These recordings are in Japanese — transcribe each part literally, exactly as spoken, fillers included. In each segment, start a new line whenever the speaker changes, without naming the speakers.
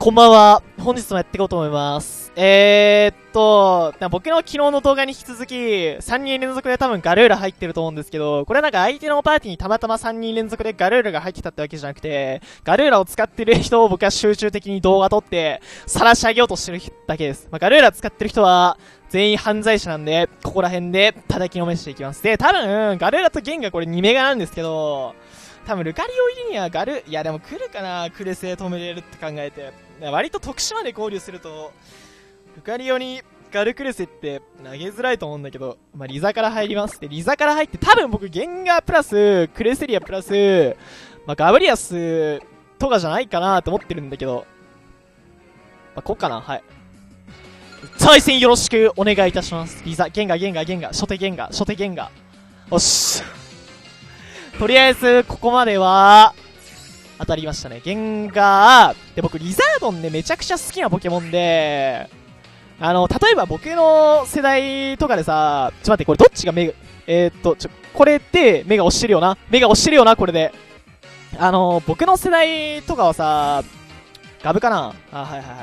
こんばんは。本日もやっていこうと思います。えーっと、僕の昨日の動画に引き続き、さんにん連続で多分ガルーラ入ってると思うんですけど、これなんか相手のパーティーにたまたまさんにん連続でガルーラが入ってたってわけじゃなくて、ガルーラを使ってる人を僕は集中的に動画撮って、晒し上げようとしてるだけです。まあ、ガルーラ使ってる人は、全員犯罪者なんで、ここら辺で叩きのめしていきます。で、多分、ガルーラとゲンがこれにメガなんですけど、多分ルカリオ入りにはガル、いやでも来るかな、クレセ止めれるって考えて。割と特殊まで考慮すると、ルカリオにガルクレセって投げづらいと思うんだけど、まあ、リザから入ります。で、リザから入って多分僕ゲンガープラス、クレセリアプラス、まあ、ガブリアスとかじゃないかなと思ってるんだけど、まあ、こっかな、はい。対戦よろしくお願いいたします。リザ、ゲンガー、ゲンガー、ゲンガー、初手ゲンガー、初手ゲンガー。よし。とりあえず、ここまでは、当たりましたね。ゲンガー。で、僕、リザードンね、めちゃくちゃ好きなポケモンで、あの、例えば僕の世代とかでさ、ちょっと待って、これどっちが目が、えー、っと、ちょ、これで目が押してるよな。目が押してるよな、これで。あの、僕の世代とかはさ、ガブかなあ、はいはいはい。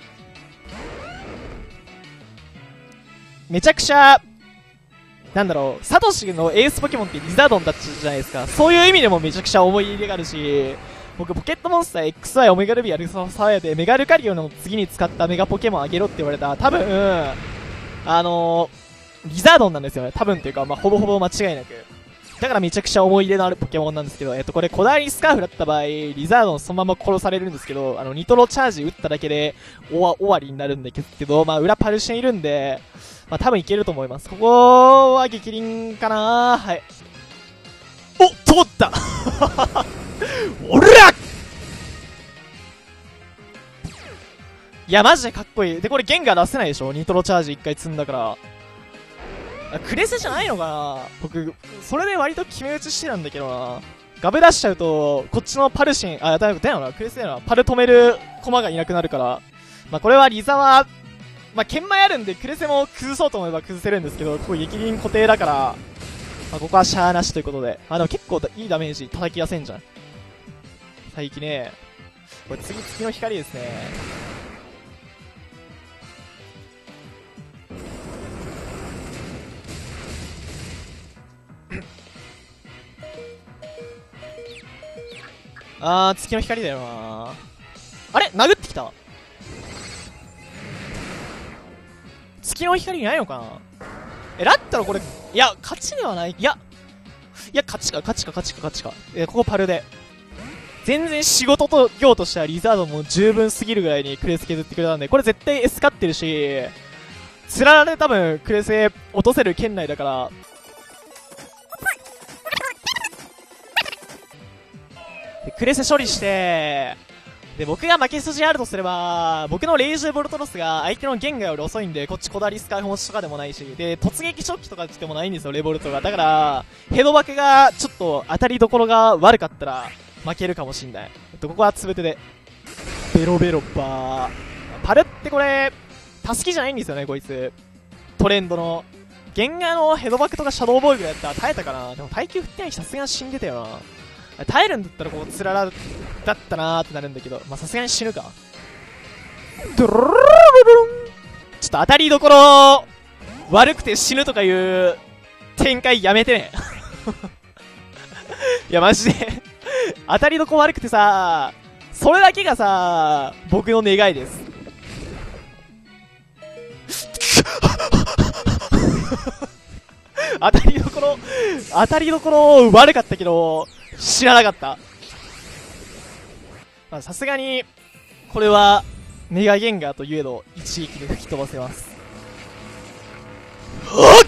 めちゃくちゃ、なんだろう、サトシのエースポケモンってリザードンだったじゃないですか。そういう意味でもめちゃくちゃ思い入れがあるし、僕ポケットモンスター エックスワイ オメガルビアルササーヤでメガルカリオの次に使ったメガポケモンあげろって言われた。多分、あのー、リザードンなんですよね。多分っていうか、まあ、ほぼほぼ間違いなく。だからめちゃくちゃ思い入れのあるポケモンなんですけど、えっと、これ、こだわりスカーフだった場合、リザードンそのまま殺されるんですけど、あの、ニトロチャージ打っただけで、終わ、終わりになるんだけど、まあ、裏パルシェンいるんで、まあ、多分いけると思います。ここは激鱗かなはい。お、通ったおらいや、マジでかっこいい。で、これゲンガー出せないでしょニトロチャージ一回積んだから。あ、クレセじゃないのかな僕、それで割と決め打ちしてたんだけどな。ガブ出しちゃうと、こっちのパルシン、あ、だよな、クレセだよな。パル止める駒がいなくなるから。まあ、これはリザは、まあ、剣前あるんで、クレセも崩そうと思えば崩せるんですけど、ここ激鱗固定だから、まあ、ここはシャーなしということで。まあ、でも結構いいダメージ叩き出せんじゃん。最近ね。これ次、月の光ですね。あー、月の光だよな。あれ殴ってきた月の光ないのかなえ、だったらこれ、いや、勝ちではない。いや、いや、勝ちか、勝ちか、勝ちか、勝ちか。えー、ここパルで。全然仕事と業としてはリザードも十分すぎるぐらいにクレス削ってくれたんで、これ絶対 S 勝ってるし、つららで多分クレス落とせる圏内だから、でクレセ処理して、で、僕が負け筋あるとすれば、僕のレイジュボルトロスが相手のゲンガより遅いんで、こっちこだわりスカイフ持ちとかでもないし、で、突撃ショッキとかってもないんですよ、レボルトが。だから、ヘドバケがちょっと当たりどころが悪かったら、負けるかもしんない。えっと、ここはつぶてで。ベロベロバー。パルってこれ、タスキじゃないんですよね、こいつ。トレンドの。ゲンガのヘドバケとかシャドウボーイぐらいだったら耐えたかな。でも耐久振ってないしさすがに死んでたよな。耐えるんだったらこうつららだったなーってなるんだけど、まあ、さすがに死ぬか。ドロロロロロン。ちょっと当たりどころ悪くて死ぬとかいう展開やめてね。いやマジで当たりどころ悪くてさ、それだけがさ僕の願いです。当たりどころ当たりどころ悪かったけど知らなかった。まあ、さすがに、これは、メガゲンガーといえど、一撃で吹き飛ばせます。はっ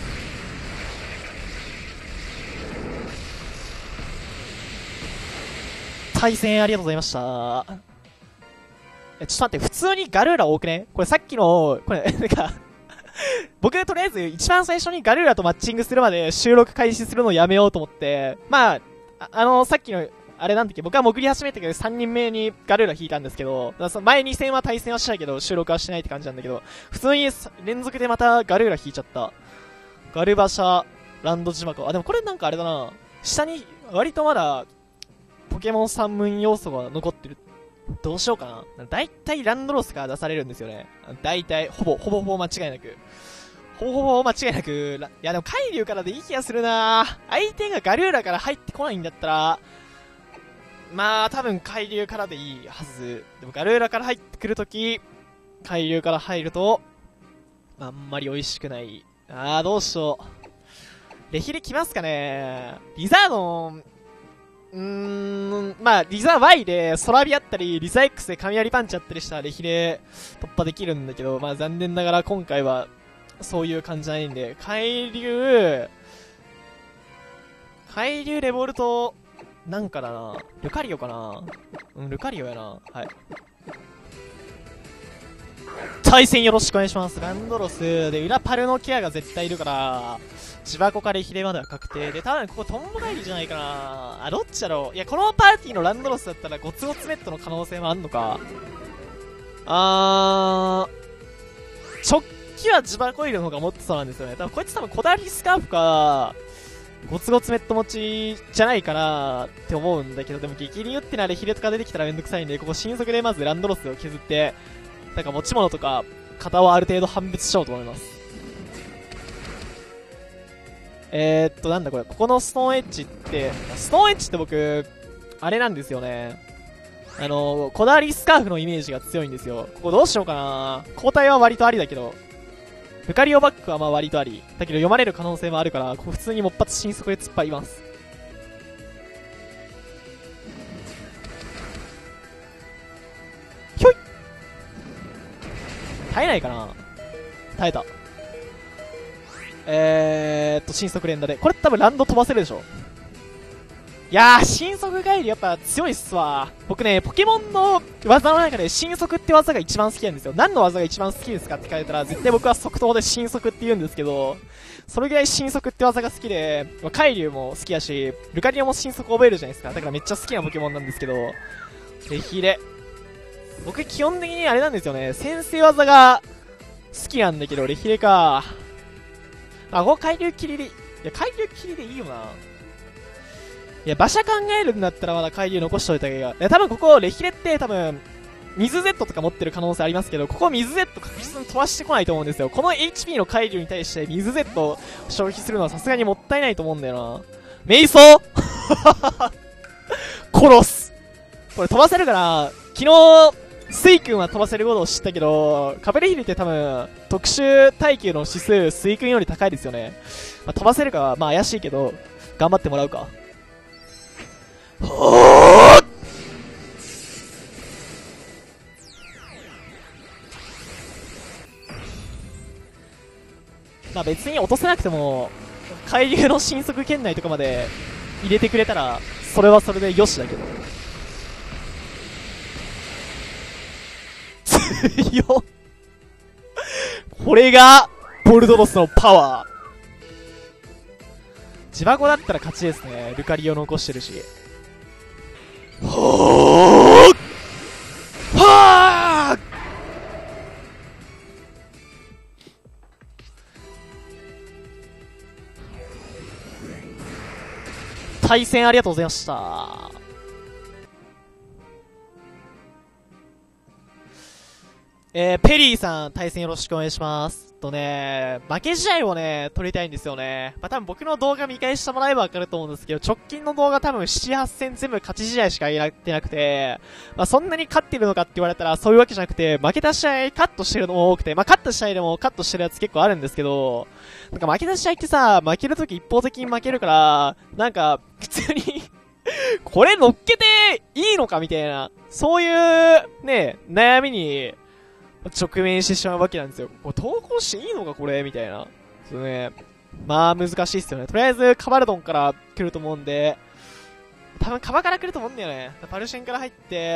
対戦ありがとうございました。え、ちょっと待って、普通にガルーラ多くねこれさっきの、これ、なんか、僕とりあえず一番最初にガルーラとマッチングするまで収録開始するのをやめようと思って、まあ、あ, あの、さっきの、あれなんだっけ、僕は潜り始めてからさんにんめにガルーラ引いたんですけど、前に戦は対戦はしたけど、収録はしてないって感じなんだけど、普通に連続でまたガルーラ引いちゃった。ガルバシャ、ランドジマコ。あ、でもこれなんかあれだな。下に、割とまだ、ポケモン三文要素が残ってる。 どうしようかな。だいたいランドロスから出されるんですよね。だいたい、ほぼ、ほぼほぼ間違いなく。ほぼほぼ間違いなく、いやでも海流からでいい気がするな。相手がガルーラから入ってこないんだったら、まあ多分海流からでいいはず。でもガルーラから入ってくるとき、海流から入ると、あんまり美味しくない。あーどうしよう。レヒレ来ますかね。リザードン、うーん、まあ、リザ Y でソラビあったり、リザ X で雷パンチあったりしたらレヒレ突破できるんだけど、まあ残念ながら今回はそういう感じじゃないんで、海流、海流レボルト、なんかだな。ルカリオかな。うん、ルカリオやな。はい。対戦よろしくお願いします。ランドロスで裏パルのケアが絶対いるから、千葉子からヒレまでは確定で、多分ここトンボ帰りじゃないかな。あ、どっちだろう。いや、このパーティーのランドロスだったらゴツゴツメットの可能性もあんのか。あー、直帰は千葉コイルの方が持ってそうなんですよね。多分こいつ多分こだわりスカーフか、ゴツゴツメット持ちじゃないかなって思うんだけど、でも激流ってならヒレとか出てきたらめんどくさいんで、ここ新速でまずランドロスを削って、なんか持ち物とか、型をある程度判別しようと思います。えーっと、なんだこれ。ここのストーンエッジって、ストーンエッジって僕、あれなんですよね。あの、こだわりスカーフのイメージが強いんですよ。ここどうしようかな。交代は割とありだけど、ルカリオバックはまあ割とあり。だけど読まれる可能性もあるから、ここ普通にもっぱつ新速で突っ張ります。ひょい耐えないかな。耐えた。えーっと、新速連打で。これ多分ランド飛ばせるでしょ。いやー、新速帰りやっぱ強いっすわ。僕ね、ポケモンの技の中で新速って技が一番好きなんですよ。何の技が一番好きですかって聞かれたら、絶対僕は即答で新速って言うんですけど、それぐらい新速って技が好きで、まあ、海竜も好きやし、ルカリオも新速覚えるじゃないですか。だからめっちゃ好きなポケモンなんですけど、レヒレ。僕基本的にあれなんですよね、先制技が好きなんだけど、レヒレか。あ、ここ海流切りで、いや、海流切りでいいよな。いや、馬車考えるんだったらまだ海流残しといた方がいいが。いや、多分ここ、レヒレって多分、水 Z とか持ってる可能性ありますけど、ここ水 Z 確実に飛ばしてこないと思うんですよ。この エイチピー の海流に対して水 Z を消費するのはさすがにもったいないと思うんだよな。メイソー殺すこれ飛ばせるから、昨日、スイ君は飛ばせることを知ったけど、カベレヒリって多分、特殊耐久の指数、スイ君より高いですよね。まあ、飛ばせるかは、まあ怪しいけど、頑張ってもらうか。はぁまあ別に落とせなくても、海流の新速圏内とかまで入れてくれたら、それはそれでよしだけど。強っこれが、ボルドロスのパワー。ジバゴだったら勝ちですね。ルカリオ残してるし。はぁはぁ対戦ありがとうございました。えー、ペリーさん、対戦よろしくお願いします。とね、負け試合をね、撮りたいんですよね。まあ、多分僕の動画見返してもらえばわかると思うんですけど、直近の動画多分なな、はち戦全部勝ち試合しかやってなくて、まあ、そんなに勝ってるのかって言われたらそういうわけじゃなくて、負けた試合カットしてるのも多くて、まあ、勝った試合でもカットしてるやつ結構あるんですけど、なんか負けた試合ってさ、負けるとき一方的に負けるから、なんか、普通にこれ乗っけていいのかみたいな、そういう、ね、悩みに、直面してしまうわけなんですよ。これ投稿していいのかこれみたいな。そうね。まあ難しいっすよね。とりあえずカバルドンから来ると思うんで、多分カバから来ると思うんだよね。パルシェンから入って、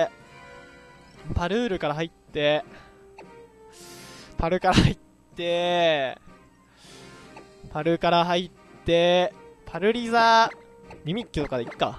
パルールから入って、パルから入って、パルから入って、パルリザ、ミミッキュとかでいっか。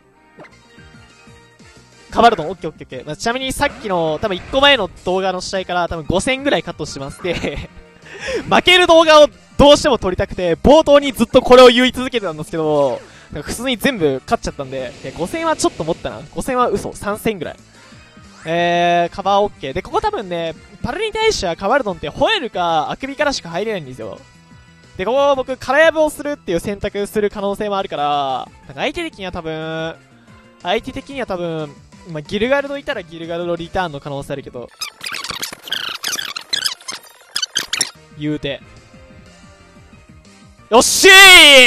カバルドン、オッケーオッケーオッケー。まあ、ちなみにさっきの、多分いっこまえの動画の試合から多分ごせんぐらいカットしてます。で、負ける動画をどうしても撮りたくて、冒頭にずっとこれを言い続けてたんですけど、なんか普通に全部勝っちゃったんで、いやごせんはちょっと持ったな。ごせんは嘘、さんせんぐらい。 えー、カバー OK。で、ここ多分ね、パルに対してはカバルドンってホエルかアクビからしか入れないんですよ。で、ここ僕、空やぶをするっていう選択する可能性もあるから、なんか相手的には多分、相手的には多分、まあ、ギルガルドいたらギルガルドリターンの可能性あるけど、言うて。よっしー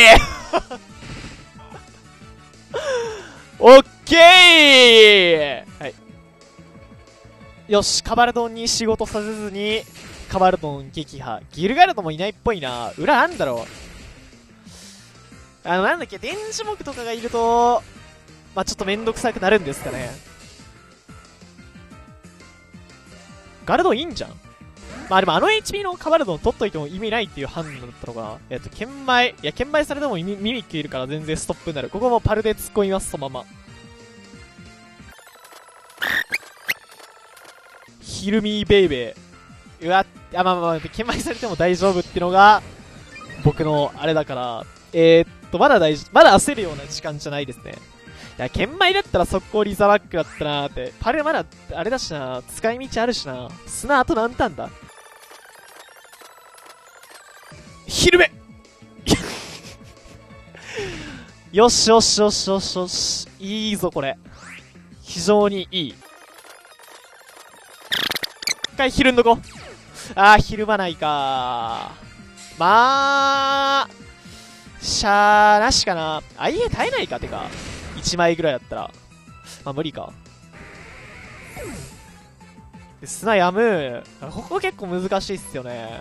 オッケーはい。よし、カバルドンに仕事させずに、カバルドン撃破。ギルガルドもいないっぽいな。裏なんだろう。あの、なんだっけ、電磁木とかがいると、まあ、ちょっとめんどくさくなるんですかね。ガルドンいいんじゃん。まあでもあの エイチピー のカバルドン取っといても意味ないっていう判断だったのかな。えっと、剣舞。いや、剣舞されてもミミミックいるから全然ストップになる。ここもパルで突っ込みます、そのまま。ヒルミーベイベー。うわ、あ、まあまあまあ、剣舞されても大丈夫ってのが、僕のあれだから、えー、っと、まだ大丈夫、まだ焦るような時間じゃないですね。いや、剣舞だったら速攻リザバックだったなーって。パルまだ、あれだしな、使い道あるしな。砂あと何ターンだヒルメよしよしよしよしよし。いいぞ、これ。非常にいい。一回ひるんどこ。あー、ひるまないかー。まあ、しゃーなしかな。あ、いえ、耐えないか、てか。いちまいぐらいだったら。まあ、無理か。で砂やむ。ここ結構難しいっすよね。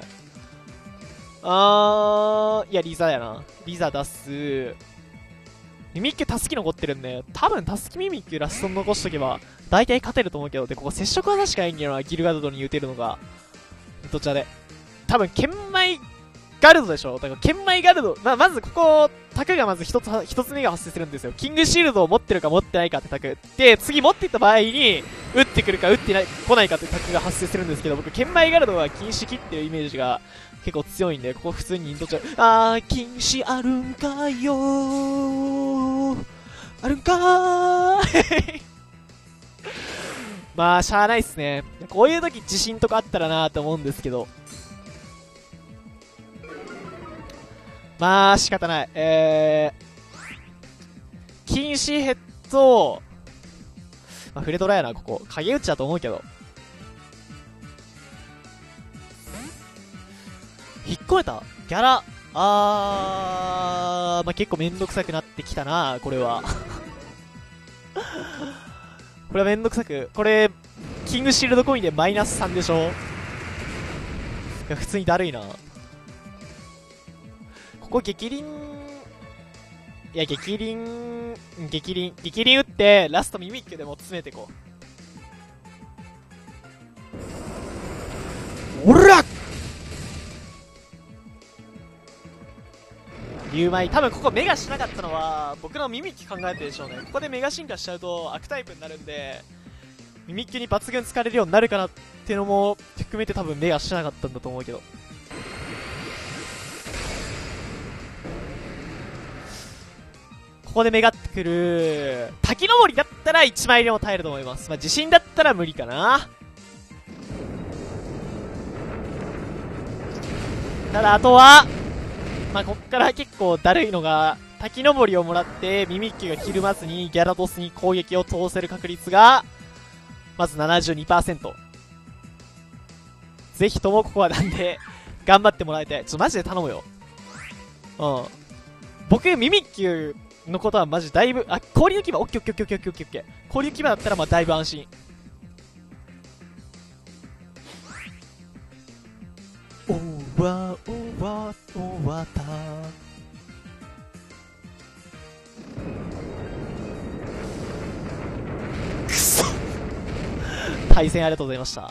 あー、いや、リザやな。リザ出す。ミミッキュタスキ残ってるんで、多分タスキミミッキュラストン残しとけば、大体勝てると思うけど、で、ここ接触技しかないんだよな、ギルガルドに打てるのが。どちらで。多分、剣舞ガルドでしょ。だから、剣舞ガルド。まあ、まずここ、タクがまず一つ、一つ目が発生するんですよ。キングシールドを持ってるか持ってないかってタク。で、次持っていった場合に、打ってくるか打ってない、来ないかってタクが発生するんですけど、僕、剣舞ガルドは禁止切ってるイメージが結構強いんで、ここ普通にインドちゃう。あー、禁止あるんかよー。あるんかーまあ、しゃーないっすね。こういう時自信とかあったらなーって思うんですけど。まあ、仕方ない。えー、禁止ヘッド、まあ、フレドラやな、ここ。影打ちだと思うけど。引っ越えたギャラ。あー、まあ、結構めんどくさくなってきたな、これは。これはめんどくさく、これ、キングシールドコインでマイナスさんでしょ。いや、普通にだるいな。ここ激輪、いや、激輪、激輪、激輪打って、ラストミミッキュでも詰めてこう。おらっ竜舞、多分ここメガしなかったのは、僕のミミッキュ考えてるでしょうね。ここでメガ進化しちゃうと悪タイプになるんで、ミミッキュに抜群疲れるようになるかなっていうのも含めて多分メガしなかったんだと思うけど。ここでめがってくる滝登りだったらいちまいでも耐えると思います。まあ、地震だったら無理かな。ただあとはまあ、こっから結構だるいのが滝登りをもらってミミッキュがひるまずにギャラドスに攻撃を通せる確率がまず ななじゅうにパーセント。 ぜひともここはなんで頑張ってもらいたい。ちょっとマジで頼むよ。うん僕ミミッキュのことはマジだいぶ、あ、氷の牙、オッケーオッケーオッケーオッケーオッケーオッケー。氷の牙だったらまあだいぶ安心。おわおわおわた。くそ対戦ありがとうございました。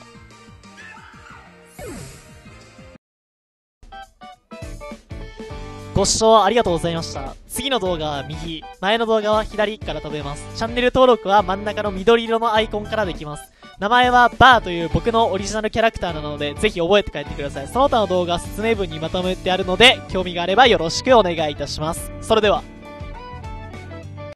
ご視聴ありがとうございました。次の動画は右、前の動画は左から飛べます。チャンネル登録は真ん中の緑色のアイコンからできます。名前はバーという僕のオリジナルキャラクターなので、ぜひ覚えて帰ってください。その他の動画は説明文にまとめてあるので、興味があればよろしくお願いいたします。それでは。